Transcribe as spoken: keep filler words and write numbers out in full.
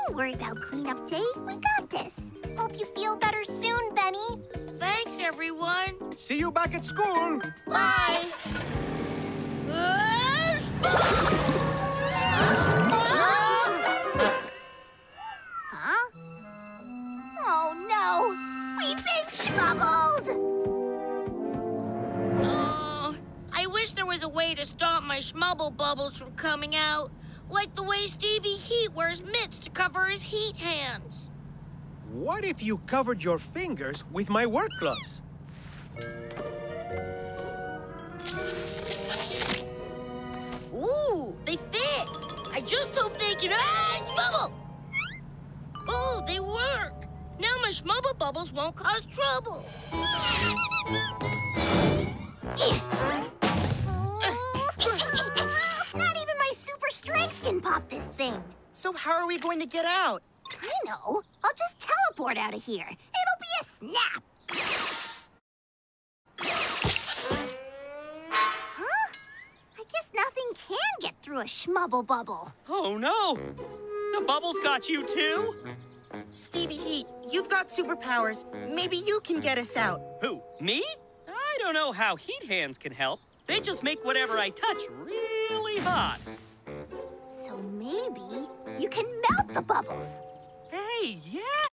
Don't worry about cleanup day. We got this. Hope you feel better soon, Benny. Thanks, everyone. See you back at school. Bye. Huh? Oh, no. We've been smuggled. Uh, I wish there was a way to stop my schmubble bubbles from coming out. Like the way Stevie Heat wears mitts to cover his heat hands. What if you covered your fingers with my work gloves? Ooh, they fit. I just hope they can... Ah, schmubble! Oh, they work. Now my schmubble bubbles won't cause trouble. Not even my super strength can pop this thing. So how are we going to get out? I know. I'll just teleport out of here. It'll be a snap. Huh? I guess nothing can get through a schmubble bubble. Oh, no. The bubbles got you, too? Stevie Heat, you've got superpowers. Maybe you can get us out. Who, me? I don't know how heat hands can help. They just make whatever I touch really hot. So maybe you can melt the bubbles. Hey, yeah.